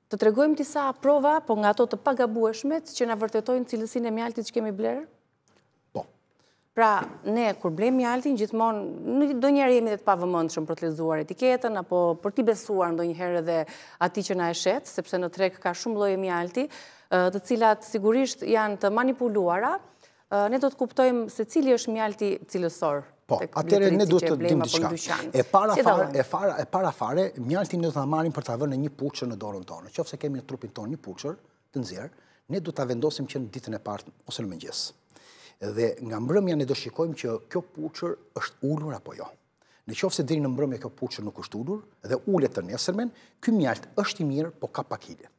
Të tregojmë disa prova, po nga ato të pagabueshmet që na vërtetojnë cilësinë e mjaltit që kemi bler? Po. Pra, ne kur blejmë mjaltin, gjithmonë ndonjëherë jemi dhe të pavëmendshëm për të lexuar etiketën apo për t'i besuar ndonjëherë edhe atij që na e shet, sepse në treg ka shumë lloje mjalti, të cilat sigurisht janë të manipuluara. Ne do të kuptojmë se cili është mjalti cilësor. Po, atëre ne duhet të dim diçka. E para fare, mjaltin ne do ta marrim për ta vënë në një puçër në dorën tonë. Nëse kemi në trupin tonë një puçër të nxjerr, ne do ta vendosim që në ditën e parë ose në mëngjes. Dhe nga mbrëmja ne do shikojmë që kjo puçër është ulur apo jo. Nëse deri në mbrëmje kjo puçër nuk është ulur dhe ulet të nesërmen, ky mjalt është i mirë, po ka pak hile.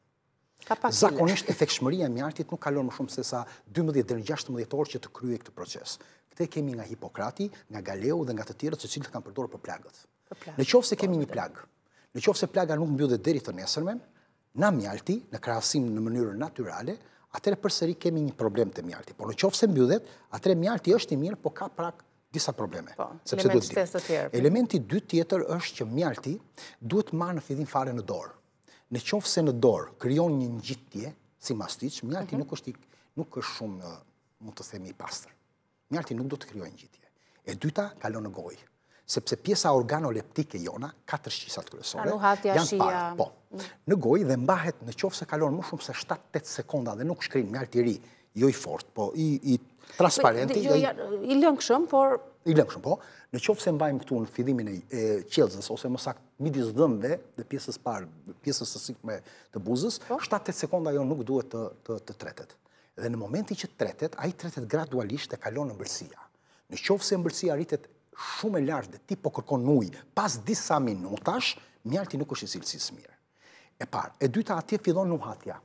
Zakonisht efektshmëria e mjaltit nuk kalon më shumë se sa 12 deri në 16 orë që të kryejë këtë proces. Këtë kemi nga Hipokrati, nga Galeu dhe nga të tjerët se cilët kanë përdorur për plagët. Nëse kemi një plag, nëse plaga nuk mbyllet deri të nesërmen, na mjalti në krahasim në mënyrë natyrale, atëherë përsëri kemi një problem te mjalti. Por nëse mbyllet, atëherë mjalti është i mirë, por ka prak disa probleme. Sepse duhet të tjerë. Elementi dytë tjetër është që mjalti duhet marrë në fillim fare në dorë. Nëse në dorë krijon një ngjitje si mastic, mjalti nuk është shumë, mund të themi, i pastër. Mjalti nuk do të krijojë ngjitje. E dyta kalon në gojë, sepse pjesa organoleptike jona, 4 shqisat kryesore, janë parë. Po, në gojë dhe mbahet nëse kalon më shumë se 7-8 sekonda dhe nuk shkrin mjalti i ri, jo i fortë, po i transparenti. I lëngshëm, por... I lëngshëm, po. Nëse mbajmë këtu në fillimin e qelzës, ose më saktë midis dhëmbëve dhe pjesës parë, pjesës së sikme të buzës, 7-8 sekonda jo nuk duhet të tretet. Dhe në momentin që tretet, ai tretet gradualisht e kalon në ëmbëlsia. Nëse ëmbëlsia rritet shumë e lartë dhe ti po kërkon ujë pas disa minutash, mjalti nuk është i cilësisë mirë. E parë, e dyta atje fillon nuhatja.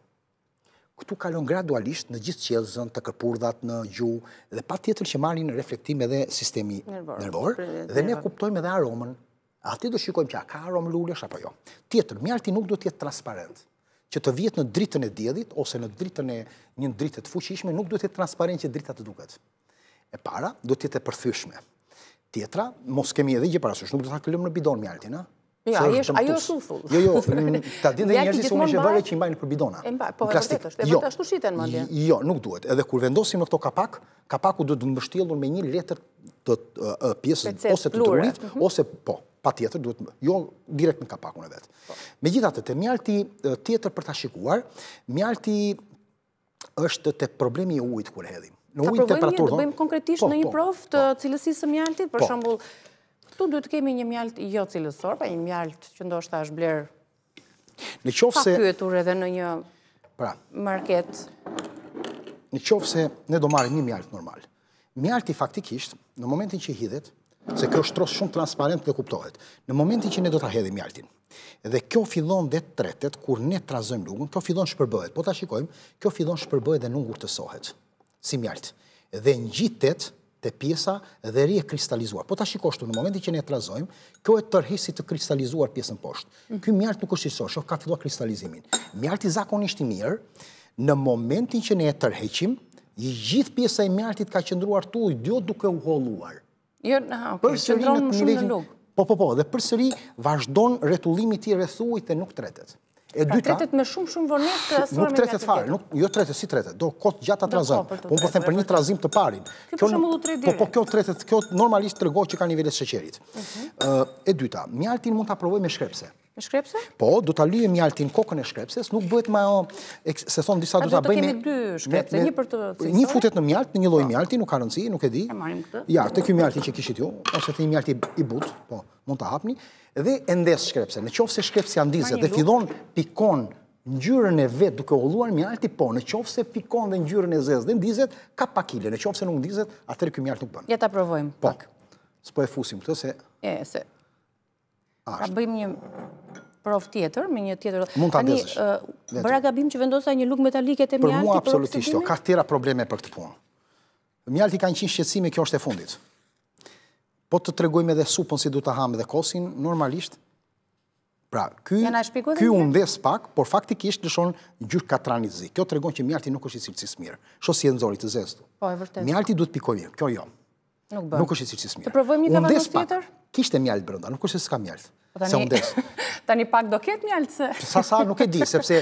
Këtu kalon gradualisht në gjithë qelzën, të këpurdhat, në gjuhë, dhe patjetër që marrin në reflektim edhe sistemi nervor, dhe ne kuptojmë edhe aromën. Aty do shikojmë që a ka aromë lulesh apo jo. Tjetër, mjalti nuk do të jetë transparent, që të vihet në dritën e diellit ose në dritën e një drite të fuqishme, nuk do të jetë transparent që drita të duket. E para, do të jetë e përthyeshme. Tjetra, mos kemi edhe gjë parasysh, nuk do ta lëmë në bidon mjaltin, a? Jo, ajo është uthull. Jo, ta dinë dhe njerëzit se unë ishe vëre që i mbajnë për bidona. Po, e vërtet është, e vërtet ashtu shiten madje. Jo, nuk duhet. Edhe kur vendosim në këto kapak, kapaku do të mbështjellur me një letër të pjesës ose të trurit, ose po, patjetër duhet, jo direkt në kapakun e vet. Megjithatë, te mjalti tjetër për ta shikuar, mjalti është te problemi i ujit kur hedhim. Në ujë temperaturë. Do bëjmë konkretisht në një provë të cilësisë së mjaltit, për shembull, këtu duhet kemi një mjalt jo cilësor, pa një mjalt që ndoshta është bler pa pyetur edhe në një market. Në qoftë se ne do marrim një mjalt normal. Mjalti faktikisht, në momentin që hidhet, se kjo është shumë transparent dhe kuptohet, në momentin që ne do ta hedhim mjaltin, dhe kjo fillon dhe tretet, kur ne trazojmë lugën, kjo fillon shpërbëhet. Po ta shikojmë, kjo fillon shpërbëhet dhe nuk ngurtësohet, si mjalt. Dhe ngjitet te pjesa dhe ri e kristalizuar. Po ta shikosh tu në momentin që ne trazojmë, kjo e tërheqë si të kristalizuar pjesën poshtë. Ky mjalt nuk është i sot, shoh ka filluar kristalizimin. Mjalti zakonisht i mirë, në momentin që ne e tërheqim, gjithë pjesa e mjaltit ka qëndruar tu, jo duke u holluar. Jo, qëndron më shumë në lugë. Po, dhe përsëri vazhdon rretullimi i tij rreth ujit dhe nuk tretet. E dyta, tretet me shumë vonesë krahasuar me nuk tretet fare, jo tretet si tretet, do kohë gjatë trazim. Po po them për një trazim të parin. Kjo për shembull u tret direkt. Po kjo tretet, kjo normalisht tregon që ka nivele të sheqerit. E dyta, mjaltin mund ta provoj me shkrepse. Me shkrepse? Po, do ta lyejmë mjaltin kokën e shkrepses, nuk bëhet më se thon disa do ta bëjmë. Ne kemi dy shkrepse, një për të cilësore. Një futet në mjalt, në një lloj mjalti, nuk ka rëndësi, nuk e di. E marrim këtë. Ja, te ky mjalti që kishit ju, ose te një mjalti i butë, po, mund ta hapni, dhe e ndes shkrepse. Nëse shkrepsja ndizet dhe fillon pikon ngjyrën e vet duke holluar mjalti, po, nëse pikon dhe ngjyrën e zezë dhe ndizet, ka pak hile. Nëse nuk ndizet, atëherë ky mjalt nuk bën. Ja ta provojmë pak. S'po e fusim këtë se ta bëjmë një provë tjetër, me një tjetër. Mund ta ndezësh. Bëra gabim që vendosa një lugë metalike te mjalti. Për mua absolutisht, ka tjera probleme për këtë punë. Mjalti ka 100 shqetësime, kjo është e fundit. Po të tregojmë edhe supën si du ta ham dhe kosin, normalisht. Pra, ky u ndes pak, por faktikisht lëshon ngjyrë katrani zi. Kjo tregon që mjalti nuk është i cilësisë mirë. Shoh si e nxori të zezë. Po, e vërtetë. Mjalti duhet pikoj mirë, kjo jo. Nuk bën. Nuk është i cilësisë mirë. Të provojmë një kavanos tjetër? Kishte mjalt brenda, nuk është se s'ka mjalt. Se u ndes. Tani pak do ketë mjaltë se... Sa nuk e di, sepse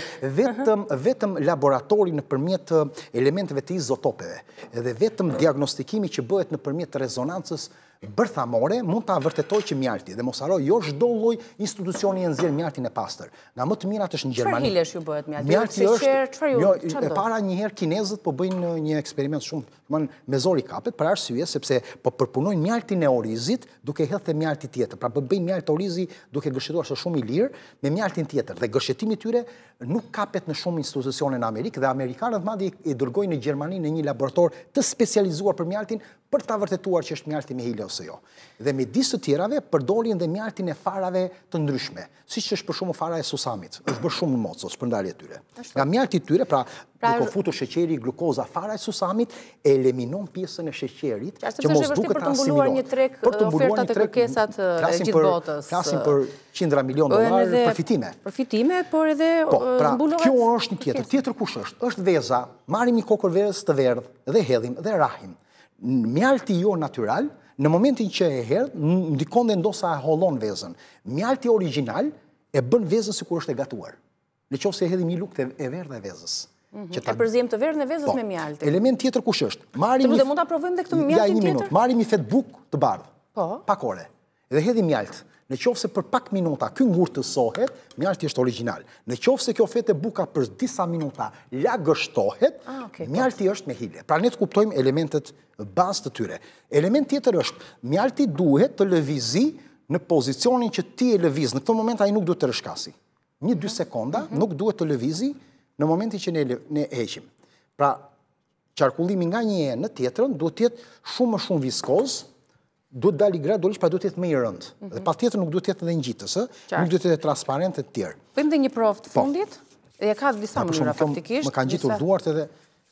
vetëm laboratori nëpërmjet elementeve të izotopeve edhe vetëm diagnostikimi që bëhet nëpërmjet rezonancës bërthamore mund ta vërtetoj që mjalti, dhe mos haro, jo çdo lloj institucioni e nxjerr mjaltin e pastër. Na më të mirat është në Gjermani. Çfarë hilesh ju bëhet mjalti? Mjalti është, e para njëherë kinezët po bëjnë një eksperiment shumë me zor i kapet, për arsye sepse po përpunojnë mjaltin e orizit duke hedhur te mjalti tjetër. Pra bëjnë mjalt orizi duke gërshetuar është shumë i lirë me mjaltin tjetër. Dhe gërshetimi i tyre nuk kapet në shumë institucione në Amerikë, dhe amerikanët madje e dërgojnë në Gjermani në një laborator të specializuar për mjaltin për ta vërtetuar që është mjalti me hile ose jo. Dhe midis të tjerave përdorin dhe mjaltin e farave të ndryshme, siç është për shembull fara e susamit, është bërë shumë në mocos për ndarje tyre. Nga mjalti i tyre, pra duke futur sheqeri, glukoza, fara e susamit eliminon pjesën e sheqerit që mos duket ta asimilohet. Për të mbuluar një treg ofertat e kërkesat e gjithë botës. Flasim për $100 milion përfitime. Përfitime, por edhe zbulohet. Kjo është një tjetër. Tjetër kush është? Është veza. Marrim një kokër vezës të verdhë dhe hedhim dhe rahim. Mjalti jo natyral, në momentin që e hedh, ndikon dhe ndosa e hollon vezën. Mjalti origjinal e bën vezën sikur është e gatuar. Nëse e hedhim një lugë e verdhë e vezës. E përzijem të verdhën e vezës me mjaltin. Element tjetër kush është? Të mund ta provojmë dhe këtë mjaltin tjetër? Marrim një fet bukë të bardhë, pak ore, dhe hedhim mjalt. Në qoftë se për pak minuta ky ngurtësohet, mjalti është origjinal. Në qoftë se kjo fetë e buka për disa minuta lagështohet, mjalti është me hile. Pra ne të kuptojmë elementet bazë të tyre. Element tjetër është, mjalti duhet të lëvizi në pozicionin që ti e lëviz. Në këtë moment ai nuk duhet të rishkasi. 1-2 sekonda nuk duhet të lëvizi në momentin që ne heqim. Pra, qarkullimi nga një enë në tjetrën duhet të jetë shumë më shumë viskoz, duhet dali gradualisht, pra duhet të jetë më i rëndë. Dhe patjetër nuk duhet të jetë edhe ngjitës, nuk duhet të jetë transparent e të tjerë. Bëjmë dhe një provë të fundit, dhe ka disa mënyra faktikisht. Më kanë gjitur duart edhe.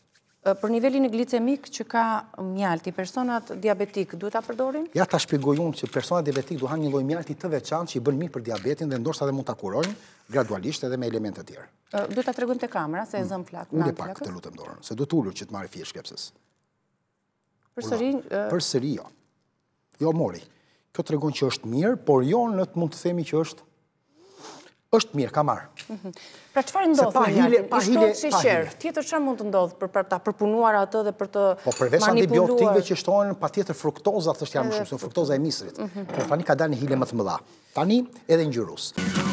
Për nivelin e glicemik që ka mjalti, personat diabetik duhet ta përdorin? Ja ta shpjegoj unë që personat diabetik duhet një lloj mjalti të veçantë që i bën mirë për diabetin dhe ndoshta edhe mund ta kurojnë gradualisht edhe me elemente të tjera. Duhet ta tregojmë te kamera se e zëm flak. Ule pak të lutem dorën, se do të ulur që të marrë fije shkepses. Përsëri jo. Jo mori. Kjo tregon që është mirë, por jo në të mund të themi që është mirë, ka marrë. Pra çfarë ndodh me mjaltin? I shtohet sheqer. Tjetër çfarë mund të ndodh për ta përpunuar atë dhe për të manipuluar? Po përveç antibiotikëve që shtohen, patjetër fruktoza është janë më shumë, se fruktoza e misrit. Por tani ka dalë në hile më të mëdha. Tani edhe ngjyrus.